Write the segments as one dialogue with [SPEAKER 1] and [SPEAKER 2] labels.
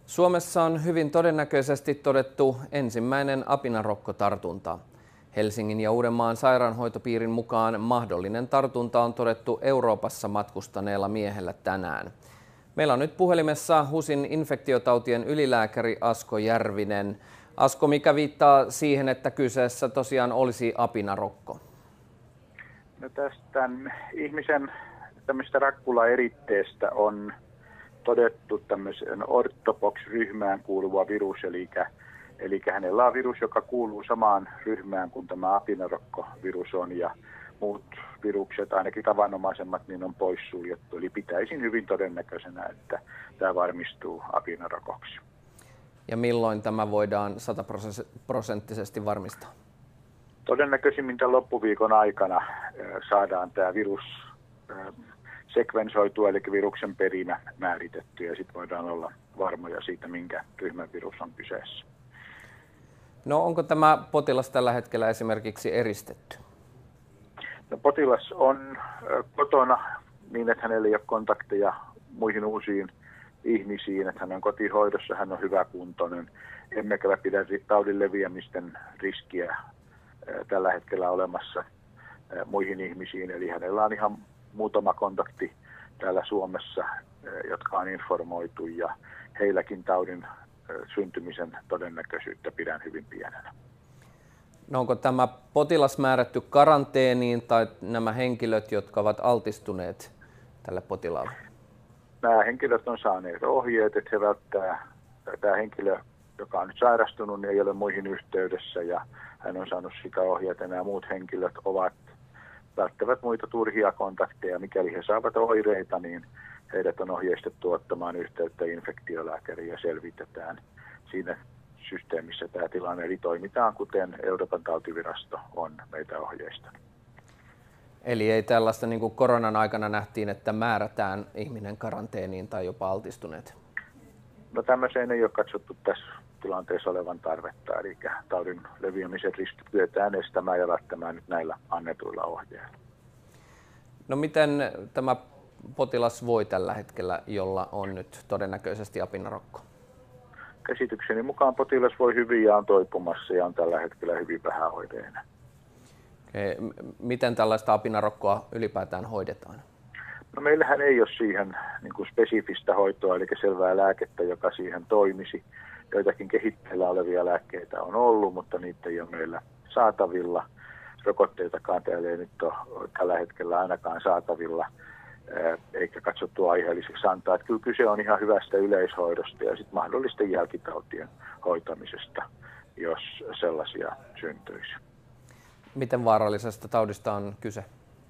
[SPEAKER 1] Suomessa on hyvin todennäköisesti todettu ensimmäinen apinarokkotartunta. Helsingin ja Uudenmaan sairaanhoitopiirin mukaan mahdollinen tartunta on todettu Euroopassa matkustaneella miehellä tänään. Meillä on nyt puhelimessa HUSin infektiotautien ylilääkäri Asko Järvinen. Asko, mikä viittaa siihen, että kyseessä tosiaan olisi apinarokko?
[SPEAKER 2] No tästä ihmisen tämmöistä rakkulaeritteestä on todettu tämmöisen orthopox-ryhmään kuuluva virus, eli hänellä on virus, joka kuuluu samaan ryhmään kuin tämä apinarokkovirus on, ja muut virukset, ainakin tavanomaisemmat, niin on poissuljettu. Eli pitäisin hyvin todennäköisenä, että tämä varmistuu apinarokoksi.
[SPEAKER 1] Ja milloin tämä voidaan 100% varmistaa?
[SPEAKER 2] Todennäköisimmin tämän loppuviikon aikana saadaan tämä virus sekvensoitua, eli viruksen perimä määritetty, ja sitten voidaan olla varmoja siitä, minkä ryhmän virus on kyseessä.
[SPEAKER 1] No onko tämä potilas tällä hetkellä esimerkiksi eristetty?
[SPEAKER 2] No, potilas on kotona niin, että hänellä ei ole kontakteja muihin uusiin ihmisiin, että hän on kotihoidossa, hän on hyväkuntoinen, emmekä pidä taudin leviämisten riskiä tällä hetkellä olemassa muihin ihmisiin, eli hänellä on ihan muutama kontakti täällä Suomessa, jotka on informoitu, ja heilläkin taudin syntymisen todennäköisyyttä pidän hyvin pienenä.
[SPEAKER 1] No onko tämä potilas määrätty karanteeniin tai nämä henkilöt, jotka ovat altistuneet tälle potilaalle?
[SPEAKER 2] Nämä henkilöt on saaneet ohjeet, että he välttää, tämä henkilö, joka on nyt sairastunut, niin ei ole muihin yhteydessä, ja hän on saanut sitä ohjeet, ja nämä muut henkilöt välttävät muita turhia kontakteja. Mikäli he saavat oireita, niin heidät on ohjeistettu ottamaan yhteyttä infektiolääkäriin ja selvitetään siinä systeemissä tämä tilanne. Eli toimitaan, kuten Euroopan tautivirasto on meitä ohjeistanut.
[SPEAKER 1] Eli ei tällaista niin kuin koronan aikana nähtiin, että määrätään ihminen karanteeniin tai jopa altistuneet?
[SPEAKER 2] No tämmöiseen ei ole katsottu tässä tilanteessa olevan tarvetta, eli taudin leviämisen riski kyetään estämään ja välttämään nyt näillä annetuilla ohjeilla.
[SPEAKER 1] No miten tämä potilas voi tällä hetkellä, jolla on nyt todennäköisesti apinarokko?
[SPEAKER 2] Käsitykseni mukaan potilas voi hyvin ja on toipumassa ja on tällä hetkellä hyvin vähäoireinen.
[SPEAKER 1] Miten tällaista apinarokkoa ylipäätään hoidetaan?
[SPEAKER 2] No meillähän ei ole siihen niin kuin spesifistä hoitoa, eli selvää lääkettä, joka siihen toimisi. Joitakin kehitteillä olevia lääkkeitä on ollut, mutta niitä ei ole meillä saatavilla. Rokotteitakaan täällä ei nyt ole tällä hetkellä ainakaan saatavilla, eikä katsottu aiheelliseksi antaa. Että kyllä kyse on ihan hyvästä yleishoidosta ja sitten mahdollisten jälkitautien hoitamisesta, jos sellaisia syntyisi.
[SPEAKER 1] Miten vaarallisesta taudista on kyse?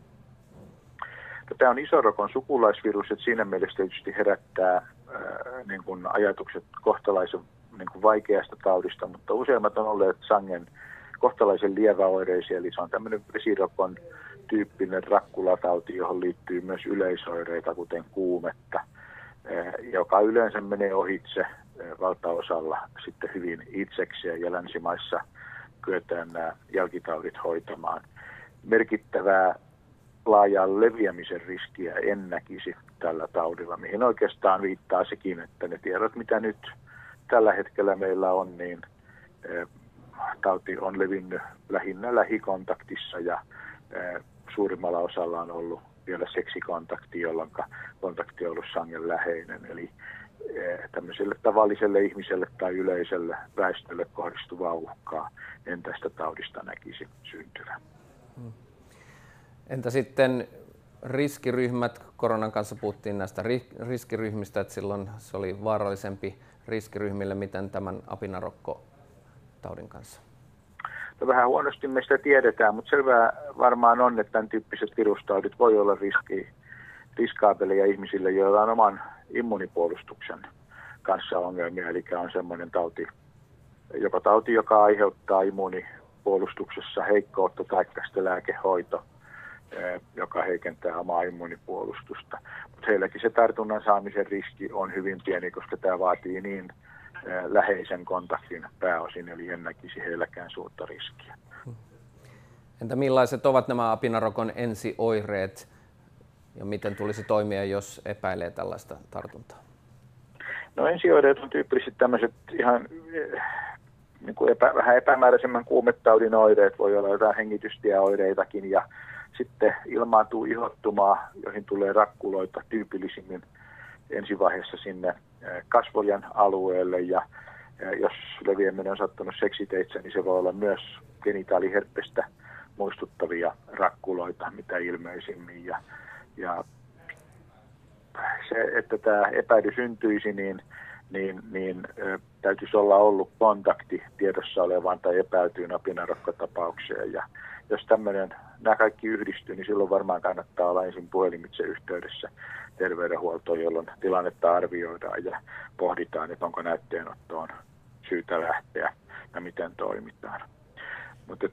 [SPEAKER 2] Tämä on isorokon sukulaisvirus, että siinä mielessä tietysti herättää niin kuin ajatukset kohtalaisen niin kuin vaikeasta taudista, mutta useimmat on olleet sangen kohtalaisen lieväoireisia, eli se on tämmöinen vesirokon tyyppinen rakkulatauti, johon liittyy myös yleisoireita, kuten kuumetta, joka yleensä menee ohitse valtaosalla sitten hyvin itsekseen, ja länsimaissa kyetään nämä jälkitaudit hoitamaan. Merkittävää laajaa leviämisen riskiä en näkisi tällä taudilla, mihin oikeastaan viittaa sekin, että ne tiedot, mitä nyt tällä hetkellä meillä on, niin tauti on levinnyt lähinnä lähikontaktissa, ja suurimmalla osalla on ollut vielä seksikontakti, jolloin kontakti on ollut sangen läheinen. Eli tämmöiselle tavalliselle ihmiselle tai yleiselle väestölle kohdistuvaa uhkaa en tästä taudista näkisi syntyvän.
[SPEAKER 1] Entä sitten riskiryhmät? Koronan kanssa puhuttiin näistä riskiryhmistä, että silloin se oli vaarallisempi riskiryhmille. Miten tämän apinarokkotaudin kanssa?
[SPEAKER 2] No, vähän huonosti me sitä tiedetään, mutta selvää varmaan on, että tämän tyyppiset virustaudit voi olla riskaabeleja ihmisille, joilla on oman immunipuolustuksen kanssa ongelmia. Eli on semmoinen tauti, joka aiheuttaa immunipuolustuksessa heikkoutta tai sitten lääkehoito, joka heikentää omaa immunipuolustusta. Mutta heilläkin se tartunnan saamisen riski on hyvin pieni, koska tämä vaatii niin läheisen kontaktin pääosin, eli en näkisi heilläkään suurta riskiä.
[SPEAKER 1] Entä millaiset ovat nämä apinarokon ensioireet ja miten tulisi toimia, jos epäilee tällaista tartuntaa?
[SPEAKER 2] No ensioireet on tyypillisesti tämmöiset ihan niin kuin vähän epämääräisemmän kuumetaudin oireet, voi olla jotain hengitystieoireitakin ja sitten ilmaantuu ihottumaa, joihin tulee rakkuloita tyypillisimmin ensivaiheessa sinne kasvojen alueelle ja jos leviäminen on sattunut seksiteitse, niin se voi olla myös genitaaliherpestä muistuttavia rakkuloita mitä ilmeisimmin ja se, että tämä epäily syntyisi, niin täytyisi olla ollut kontakti tiedossa olevaan tai epäiltyyn apinarokkotapaukseen. Ja jos nämä kaikki yhdistyy, niin silloin varmaan kannattaa olla ensin puhelimitse yhteydessä terveydenhuoltoon, jolloin tilannetta arvioidaan ja pohditaan, että onko näytteenottoon syytä lähteä ja miten toimitaan. Mutta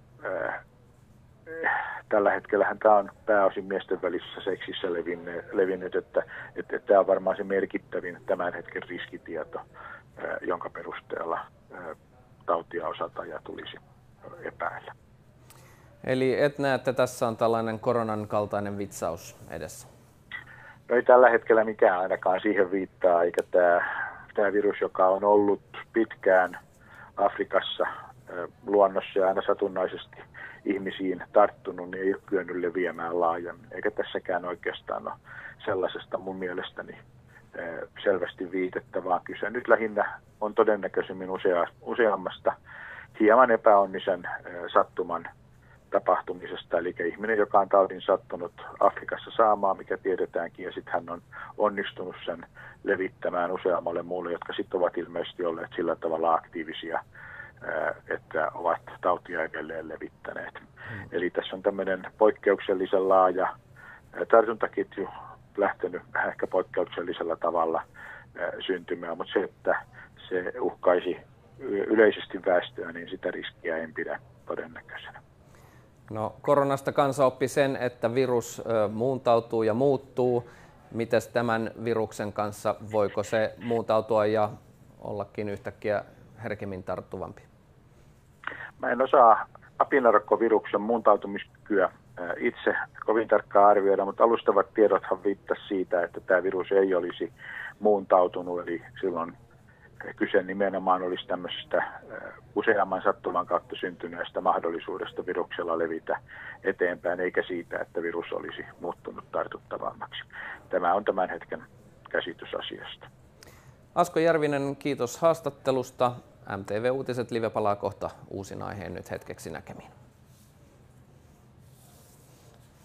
[SPEAKER 2] tällä hetkellähän tämä on pääosin miesten välisessä seksissä levinnyt, että tämä on varmaan se merkittävin tämän hetken riskitieto, jonka perusteella tautia osataan ja tulisi epäillä.
[SPEAKER 1] Eli et näe, että tässä on tällainen koronan kaltainen vitsaus edessä?
[SPEAKER 2] No ei tällä hetkellä mikään ainakaan siihen viittaa, eikä tämä virus, joka on ollut pitkään Afrikassa luonnossa ja aina satunnaisesti ihmisiin tarttunut, niin ei ole kyennyt leviämään laajemmin. Eikä tässäkään oikeastaan ole sellaisesta mun mielestäni selvästi viitettä, vaan kyse nyt lähinnä on todennäköisemmin useammasta hieman epäonnisen sattuman tapahtumisesta. Eli ihminen, joka on taudin sattunut Afrikassa saamaan, mikä tiedetäänkin, ja sitten hän on onnistunut sen levittämään useammalle muulle, jotka sitten ovat ilmeisesti olleet sillä tavalla aktiivisia, että ovat tautia edelleen levittäneet. Eli tässä on tämmöinen poikkeuksellisen laaja tartuntaketju lähtenyt vähän ehkä poikkeuksellisella tavalla syntymään, mutta se, että se uhkaisi yleisesti väestöä, niin sitä riskiä en pidä todennäköisenä.
[SPEAKER 1] No, koronasta kansa oppi sen, että virus muuntautuu ja muuttuu. Mites tämän viruksen kanssa, voiko se muuntautua ja ollakin yhtäkkiä herkemmin tarttuvampi?
[SPEAKER 2] Mä en osaa apinarokkoviruksen muuntautumiskykyä itse kovin tarkkaan arvioida, mutta alustavat tiedothan viittasi siitä, että tämä virus ei olisi muuntautunut, eli silloin kyse nimenomaan olisi tämmöisestä useamman sattuman kautta syntyneestä mahdollisuudesta viruksella levitä eteenpäin, eikä siitä, että virus olisi muuttunut tartuttavammaksi. Tämä on tämän hetken käsitys asiasta.
[SPEAKER 1] Asko Järvinen, kiitos haastattelusta. MTV Uutiset Live palaa kohta uusin aiheen nyt hetkeksi näkemiin.